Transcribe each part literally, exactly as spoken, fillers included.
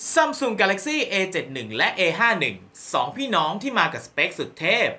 Samsung Galaxy เอ เจ็ดสิบเอ็ด และ เอ ห้าสิบเอ็ด สองพี่น้องที่มากับสเปคสุดเทพ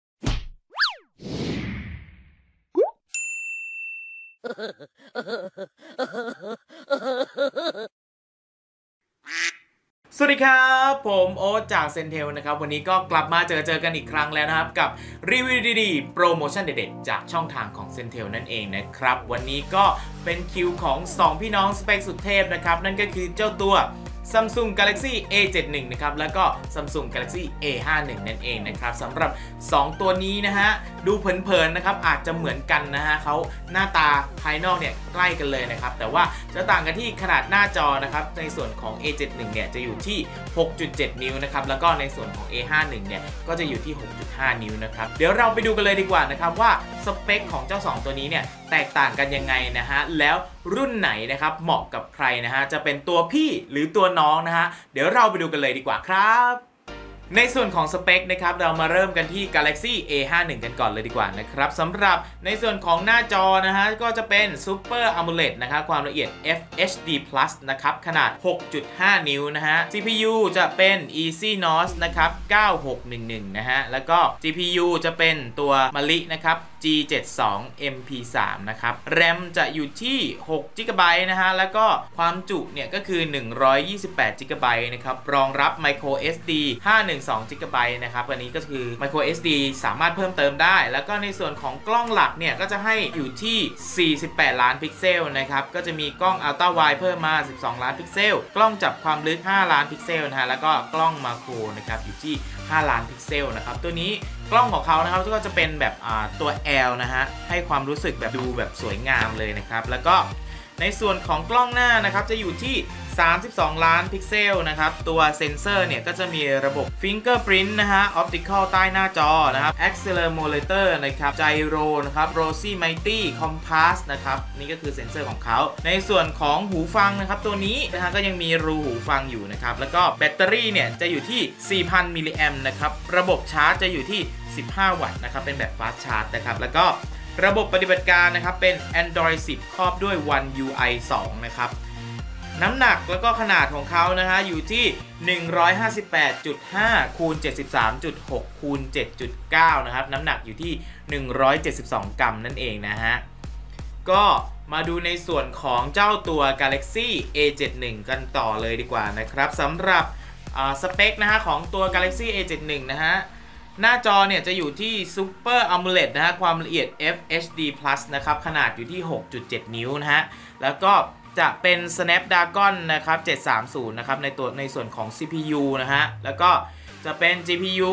สวัสดีครับผมโอ๊ตจากเซนเทลนะครับวันนี้ก็กลับมาเจอเจอกันอีกครั้งแล้วนะครับกับรีวิวดีๆโปรโมชั่นเด็ดๆจากช่องทางของเซนเทลนั่นเองนะครับวันนี้ก็เป็นคิวของสองพี่น้องสเปคสุดเทพนะครับนั่นก็คือเจ้าตัว Samsung Galaxy เอ เจ็ดสิบเอ็ด นะครับแล้วก็ Samsung Galaxy เอ ห้าสิบเอ็ด นั่นเองนะครับสำหรับสองตัวนี้นะฮะดูเผินๆนะครับอาจจะเหมือนกันนะฮะเขาหน้าตาภายนอกเนี่ยใกล้กันเลยนะครับแต่ว่าจะต่างกันที่ขนาดหน้าจอนะครับในส่วนของ เอ เจ็ดสิบเอ็ด เนี่ยจะอยู่ที่ หกจุดเจ็ด นิ้วนะครับแล้วก็ในส่วนของ เอ ห้าสิบเอ็ด เนี่ยก็จะอยู่ที่ หกจุดห้า นิ้วนะครับเดี๋ยวเราไปดูกันเลยดีกว่านะครับว่าสเปคของเจ้าสองตัวนี้เนี่ยแตกต่างกันยังไงนะฮะแล้วรุ่นไหนนะครับเหมาะกับใครนะฮะจะเป็นตัวพี่หรือตัวน้องนะฮะเดี๋ยวเราไปดูกันเลยดีกว่าครับในส่วนของสเปคนะครับเรามาเริ่มกันที่ Galaxy เอ ห้าสิบเอ็ด กันก่อนเลยดีกว่านะครับสำหรับในส่วนของหน้าจอนะฮะก็จะเป็น Super AMOLED นะครับความละเอียด เอฟ เอช ดี พลัส นะครับขนาด หกจุดห้า นิ้วนะฮะ ซี พี ยู จะเป็น Exynos นะครับ เก้าหกหนึ่งหนึ่ง นะฮะแล้วก็ จี พี ยู จะเป็นตัว Mali นะครับ จี เจ็ดสิบสอง เอ็ม พี สาม นะครับ แรม จะอยู่ที่ หก จิกะไบต์ นะฮะแล้วก็ความจุเนี่ยก็คือ หนึ่งร้อยยี่สิบแปด จิกะไบต์ นะครับรองรับ Micro เอส ดี ห้าร้อยสิบสอง จิกะไบต์ นะครับอันนี้ก็คือ Micro เอส ดี สามารถเพิ่มเติมได้แล้วก็ในส่วนของกล้องหลักเนี่ยก็จะให้อยู่ที่ สี่สิบแปด ล้านพิกเซลนะครับก็จะมีกล้อง Ultra Wide เพิ่มมา สิบสอง ล้านพิกเซลกล้องจับความลึก ห้า ล้านพิกเซลนะฮะแล้วก็กล้องมาโครนะครับอยู่ที่ ห้า ล้านพิกเซลนะครับตัวนี้กล้องของเขานะครับก็จะเป็นแบบตัว แอล นะฮะให้ความรู้สึกแบบดูแบบสวยงามเลยนะครับแล้วก็ในส่วนของกล้องหน้านะครับจะอยู่ที่สามสิบสอง ล้านพิกเซลนะครับตัวเซ็นเซอร์เนี่ยก็จะมีระบบ Fingerprint นะฮะ Optical ใต้หน้าจอนะครับ Accelerometer นะครับ Gyro นะครับ Rossy-Mighty Compass นะครับนี่ก็คือเซ็นเซอร์ของเขาในส่วนของหูฟังนะครับตัวนี้นะฮะก็ยังมีรูหูฟังอยู่นะครับแล้วก็แบตเตอรี่เนี่ยจะอยู่ที่ สี่พัน มิลลิแอมป์นะครับระบบชาร์จจะอยู่ที่ สิบห้า วัตต์นะครับเป็นแบบ Fast Charge นะครับแล้วก็ระบบปฏิบัติการนะครับเป็น Android สิบ ครอบด้วย วัน ยู ไอ สอง นะครับน้ำหนักแล้วก็ขนาดของเขานะฮะอยู่ที่ หนึ่งร้อยห้าสิบแปดจุดห้า คูณ เจ็ดสิบสามจุดหก คูณ เจ็ดจุดเก้า นะครับน้ำหนักอยู่ที่ หนึ่งร้อยเจ็ดสิบสอง กรัมนั่นเองนะฮะก็มาดูในส่วนของเจ้าตัว Galaxy เอ เจ็ดสิบเอ็ด กันต่อเลยดีกว่านะครับสำหรับสเปคนะฮะของตัว Galaxy เอ เจ็ดสิบเอ็ด นะฮะหน้าจอเนี่ยจะอยู่ที่ Super AMOLED นะฮะความละเอียด เอฟ เอช ดี พลัส นะครับขนาดอยู่ที่ หกจุดเจ็ด นิ้วนะฮะแล้วก็จะเป็น Snapdragon นะครับ เจ็ดสามศูนย์ นะครับในตัวในส่วนของ ซี พี ยู นะฮะแล้วก็จะเป็น จี พี ยู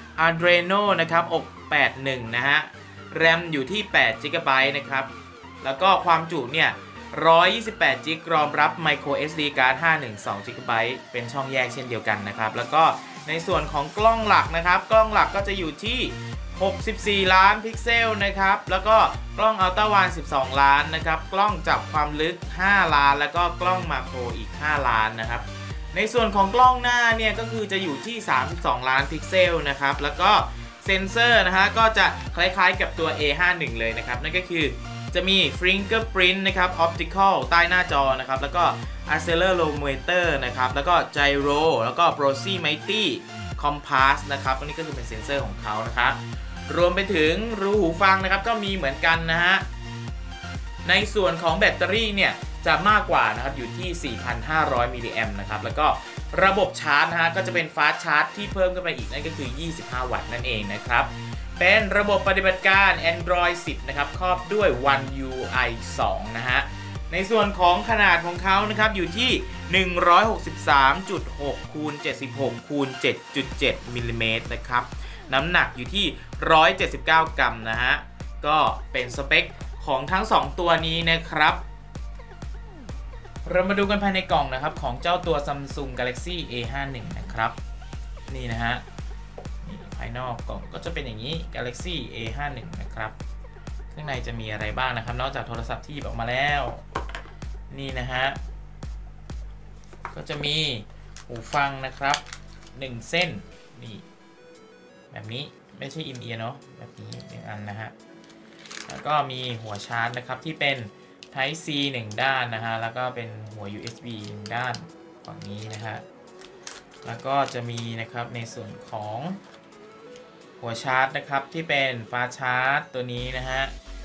Adreno นะครับอกแปดสิบเอ็ด นะฮะ แรม อยู่ที่ แปด จิกะไบต์ นะครับแล้วก็ความจุเนี่ย หนึ่งร้อยยี่สิบแปด จิกะไบต์ รองรับ Micro เอส ดี Card ห้าร้อยสิบสอง จิกะไบต์ เป็นช่องแยกเช่นเดียวกันนะครับแล้วก็ในส่วนของกล้องหลักนะครับกล้องหลักก็จะอยู่ที่ หกสิบสี่ ล้านพิกเซลนะครับแล้วก็กล้อง Ultra Wide สิบสอง ล้านนะครับกล้องจับความลึก ห้า ล้านแล้วก็กล้องมาโครอีก ห้า ล้านนะครับในส่วนของกล้องหน้าเนี่ยก็คือจะอยู่ที่ สามสิบสอง ล้านพิกเซลนะครับแล้วก็เซ็นเซอร์นะฮะก็จะคล้ายๆกับตัว เอ ห้าสิบเอ็ด เลยนะครับนั่นก็คือจะมี Fingerprint นะครับ Optical ใต้หน้าจอนะครับแล้วก็ Accelerometer นะครับแล้วก็ Gyro แล้วก็ Rossy-Mighty Compass นะครับอันนี้ก็คือเป็นเซ็นเซอร์ของเขานะครับรวมไปถึงรูหูฟังนะครับก็มีเหมือนกันนะฮะในส่วนของแบตเตอรี่เนี่ยจะมากกว่านะครับอยู่ที่ สี่พันห้าร้อย มิลลิแอมป์นะครับแล้วก็ระบบชาร์จนะฮะก็จะเป็น Fast Charge ที่เพิ่มขึ้นไปอีกนั่นก็คือ ยี่สิบห้า วัตต์นั่นเองนะครับเป็นระบบปฏิบัติการ Android สิบ นะครับครอบด้วย วัน ยู ไอ สอง นะฮะในส่วนของขนาดของเขานะครับอยู่ที่ หนึ่งร้อยหกสิบสามจุดหก คูณ เจ็ดสิบหก คูณ เจ็ดจุดเจ็ด มิลลิเมตรนะครับน้ำหนักอยู่ที่ หนึ่งร้อยเจ็ดสิบเก้า กรัมนะฮะก็เป็นสเปคของทั้งสองตัวนี้นะครับเรามาดูกันภายในกล่องนะครับของเจ้าตัว Samsung Galaxy เอ ห้าสิบเอ็ด นะครับนี่นะฮะภายนอกกล่องก็จะเป็นอย่างนี้ Galaxy เอ ห้าสิบเอ็ด นะครับข้างในจะมีอะไรบ้างนะครับนอกจากโทรศัพท์ที่หยิบออกมาแล้วนี่นะฮะก็จะมีหูฟังนะครับหนึ่งเส้นนี่แบบนี้ไม่ใช่อินเอียร์เนาะแบบนี้หนึ่งอันนะฮะแล้วก็มีหัวชาร์จนะครับที่เป็น Type C หนึ่งด้านนะฮะแล้วก็เป็นหัว ยู เอส บี หนึ่งด้านฝั่งนี้นะฮะแล้วก็จะมีนะครับในส่วนของหัวชาร์จนะครับที่เป็นฟาสต์ชาร์จตัวนี้นะฮะ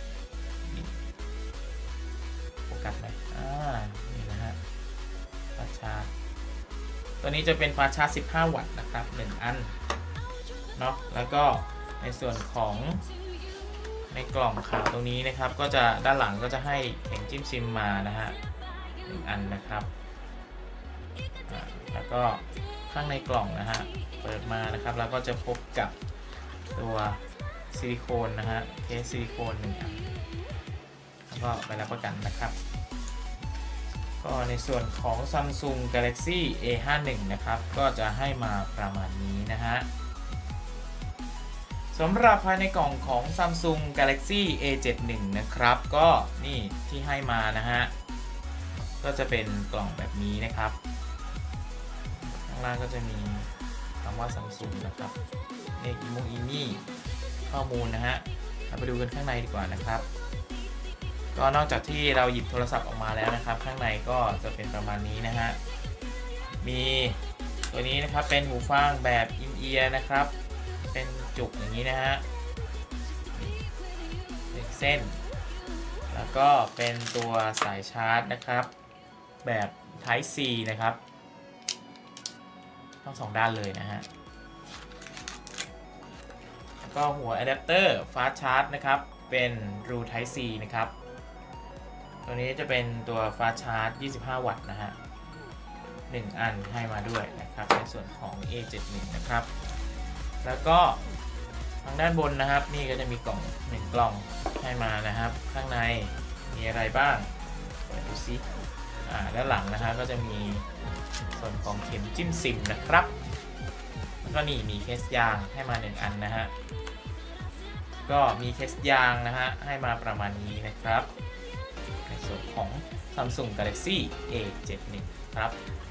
โฟกัสไหมอ่านี่นะฮะฟาสต์ชาร์จตัวนี้จะเป็นฟาสต์ชาร์จสิบห้าวัตต์นะครับหนึ่งอันเนาะแล้วก็ในส่วนของในกล่องขาวตรงนี้นะครับก็จะด้านหลังก็จะให้แข็งจิ้มซิมมานะฮะหนึ่งอันนะครับแล้วก็ข้างในกล่องนะฮะเปิดมานะครับแล้วก็จะพบกับตัวซิลิโคนนะฮะเคสซิลิโคนหนึ่งอันแล้วก็ไปรับประกันนะครับก็ในส่วนของ Samsung Galaxy เอ ห้าสิบเอ็ด นะครับก็จะให้มาประมาณนี้นะฮะสำหรับภายในกล่องของ Samsung Galaxy เอ เจ็ดสิบเอ็ด นะครับก็นี่ที่ให้มานะฮะก็จะเป็นกล่องแบบนี้นะครับข้างล่างก็จะมีคำว่า Samsung นะครับเลขอีโมอีมี่ข้อมูลนะฮะเราไปดูกันข้างในดีกว่านะครับก็นอกจากที่เราหยิบโทรศัพท์ออกมาแล้วนะครับข้างในก็จะเป็นประมาณนี้นะฮะมีตัวนี้นะครับเป็นหูฟังแบบอินเอียร์นะครับเป็นจุกอย่างนี้นะฮะเป็นเส้นแล้วก็เป็นตัวสายชาร์จนะครับแบบ Type C นะครับทั้งสองด้านเลยนะฮะแล้วก็หัวอะแดปเตอร์ Fast Charge นะครับเป็น True Type C นะครับตัวนี้จะเป็นตัว Fast Charge ยี่สิบห้า วัตต์นะฮะหนึ่งอันให้มาด้วยนะครับในส่วนของ เอ เจ็ดสิบเอ็ด นะครับแล้วก็ทางด้านบนนะครับนี่ก็จะมีกล่องหนึ่งกล่องให้มานะครับข้างในมีอะไรบ้างเปิดดูซิอ่าด้านหลังนะฮะก็จะมีส่วนของเข็มจิ้มซิมนะครับแล้วก็นี่มีเคสยางให้มาหนึ่งอันนะฮะก็มีเคสยางนะฮะให้มาประมาณนี้นะครับในส่วนของ Samsung Galaxy เอ เจ็ดสิบเอ็ด ครับ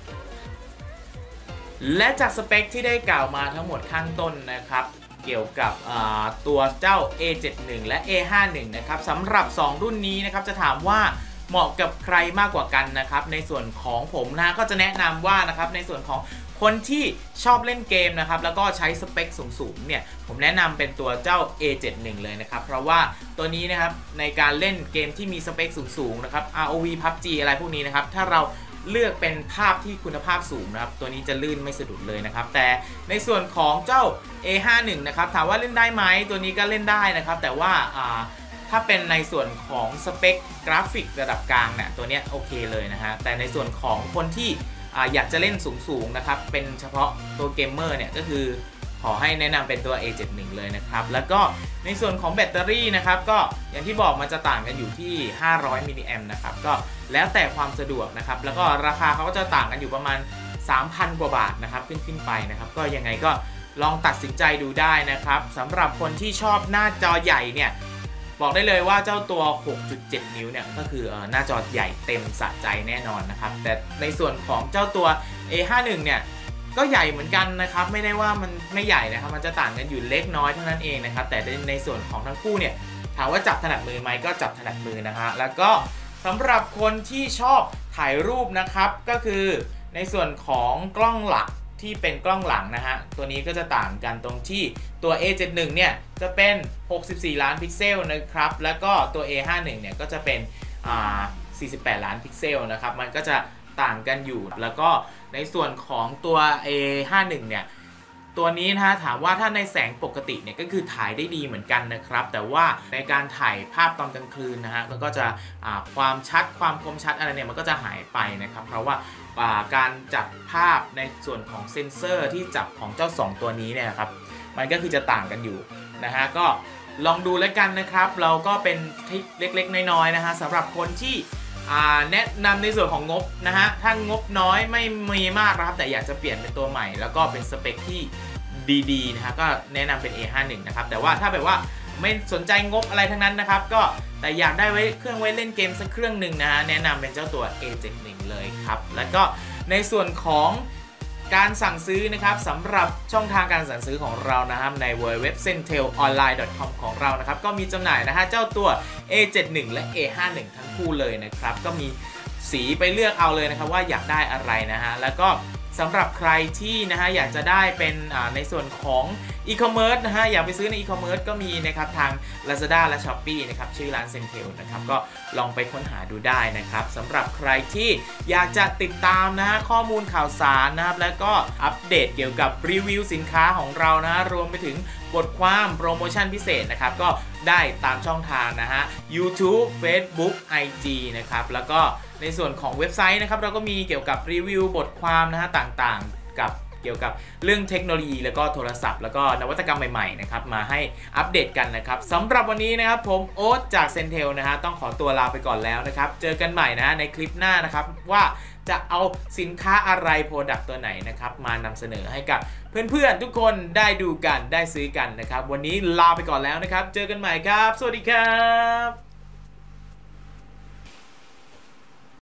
และจากสเปคที่ได้กล่าวมาทั้งหมดข้างต้นนะครับเกี่ยวกับตัวเจ้า เอ เจ็ดสิบเอ็ด และ เอ ห้าสิบเอ็ด นะครับสำหรับสองรุ่นนี้นะครับจะถามว่าเหมาะกับใครมากกว่ากันนะครับในส่วนของผมนะก็จะแนะนำว่านะครับในส่วนของคนที่ชอบเล่นเกมนะครับแล้วก็ใช้สเปคสูงๆเนี่ยผมแนะนำเป็นตัวเจ้า เอ เจ็ดสิบเอ็ด เลยนะครับเพราะว่าตัวนี้นะครับในการเล่นเกมที่มีสเปคสูงๆนะครับ อาร์ โอ วี พับจี อะไรพวกนี้นะครับถ้าเราเลือกเป็นภาพที่คุณภาพสูงนะครับตัวนี้จะลื่นไม่สะดุดเลยนะครับแต่ในส่วนของเจ้า เอ ห้าสิบเอ็ด นะครับถามว่าเล่นได้ไหมตัวนี้ก็เล่นได้นะครับแต่ว่าถ้าเป็นในส่วนของสเปคกราฟิกระดับกลางเนี่ยตัวนี้โอเคเลยนะฮะแต่ในส่วนของคนที่อยากจะเล่นสูงๆนะครับเป็นเฉพาะตัวเกมเมอร์เนี่ยก็คือขอให้แนะนำเป็นตัว เอ เจ็ดสิบเอ็ด เลยนะครับแล้วก็ในส่วนของแบตเตอรี่นะครับก็อย่างที่บอกมันจะต่างกันอยู่ที่ห้าร้อยมิลลิแอมป์นะครับก็แล้วแต่ความสะดวกนะครับแล้วก็ราคาเขาก็จะต่างกันอยู่ประมาณ สามพัน กว่าบาทนะครับขึ้นขึ้นไปนะครับก็ยังไงก็ลองตัดสินใจดูได้นะครับสำหรับคนที่ชอบหน้าจอใหญ่เนี่ยบอกได้เลยว่าเจ้าตัว หกจุดเจ็ด นิ้วเนี่ยก็คือหน้าจอใหญ่เต็มสะใจแน่นอนนะครับแต่ในส่วนของเจ้าตัว เอ ห้าสิบเอ็ด เนี่ยก็ใหญ่เหมือนกันนะครับไม่ได้ว่ามันไม่ใหญ่นะครับมันจะต่างกันอยู่เล็กน้อยเท่านั้นเองนะครับแต่ในส่วนของทั้งคู่เนี่ยถามว่าจับถนัดมือไหมก็จับถนัดมือนะฮะแล้วก็สำหรับคนที่ชอบถ่ายรูปนะครับก็คือในส่วนของกล้องหลักที่เป็นกล้องหลังนะฮะตัวนี้ก็จะต่างกันตรงที่ตัว เอ เจ็ดสิบเอ็ด เนี่ยจะเป็นหกสิบสี่ล้านพิกเซลนะครับแล้วก็ตัว เอ ห้าสิบเอ็ด เนี่ยก็จะเป็นอ่าสี่สิบแปดล้านพิกเซลนะครับมันก็จะต่างกันอยู่แล้วก็ในส่วนของตัว เอ ห้าสิบเอ็ด เนี่ยตัวนี้นะฮะถามว่าถ้าในแสงปกติเนี่ยก็คือถ่ายได้ดีเหมือนกันนะครับแต่ว่าในการถ่ายภาพตอนกลางคืนนะฮะมันก็จะความชัดความคมชัดอะไรเนี่ยมันก็จะหายไปนะครับเพราะว่าการจับภาพในส่วนของเซ็นเซอร์ที่จับของเจ้าสองตัวนี้เนี่ยครับมันก็คือจะต่างกันอยู่นะฮะก็ลองดูแล้วกันนะครับเราก็เป็นทริคเล็กๆน้อยๆนะฮะสำหรับคนที่แนะนำในส่วนของงบนะฮะถ้างบน้อยไม่มีมากนะครับแต่อยากจะเปลี่ยนเป็นตัวใหม่แล้วก็เป็นสเปคที่ดีๆนะฮะก็แนะนำเป็น เอ ห้าสิบเอ็ด นะครับแต่ว่าถ้าแบบว่าไม่สนใจงบอะไรทั้งนั้นนะครับก็แต่อยากได้ไว้เครื่องไว้เล่นเกมสักเครื่องหนึ่งนะฮะแนะนำเป็นเจ้าตัว เอ เจ็ดสิบเอ็ด เลยครับแล้วก็ในส่วนของการสั่งซื้อนะครับสำหรับช่องทางการสั่งซื้อของเรานะครับใน ดับเบิลยู ดับเบิลยู ดับเบิลยู ดอท เซนเทล ออนไลน์ ดอท คอม ของเรานะครับก็มีจำหน่ายนะฮะเจ้าตัว เอ เจ็ดสิบเอ็ด และ เอ ห้าสิบเอ็ด ทั้งคู่เลยนะครับก็มีสีไปเลือกเอาเลยนะครับว่าอยากได้อะไรนะฮะแล้วก็สำหรับใครที่นะฮะอยากจะได้เป็นในส่วนของอีคอมเมิร์ซนะฮะอยากไปซื้อในอีคอมเมิร์ซก็มีนะครับทาง Lazada และ Shopee นะครับชื่อร้าน Zentel นะครับก็ลองไปค้นหาดูได้นะครับสำหรับใครที่อยากจะติดตามนะฮะข้อมูลข่าวสารนะครับแล้วก็อัปเดตเกี่ยวกับรีวิวสินค้าของเรานะฮะรวมไปถึงบทความโปรโมชั่นพิเศษนะครับก็ได้ตามช่องทางนะฮะ YouTube Facebook ไอ จี นะครับแล้วก็ในส่วนของเว็บไซต์นะครับเราก็มีเกี่ยวกับรีวิวบทความนะฮะต่างๆกับเกี่ยวกับเรื่องเทคโนโลยีแล้วก็โทรศัพท์แล้วก็นวัตกรรมใหม่ๆนะครับมาให้อัปเดตกันนะครับสำหรับวันนี้นะครับผมโอ๊ตจาก Zentel นะฮะต้องขอตัวลาไปก่อนแล้วนะครับเจอกันใหม่นะในคลิปหน้านะครับว่าจะเอาสินค้าอะไรโปรดักต์ตัวไหนนะครับมานำเสนอให้กับเพื่อนๆทุกคนได้ดูกันได้ซื้อกันนะครับวันนี้ลาไปก่อนแล้วนะครับเจอกันใหม่ครับสวัสดีครับ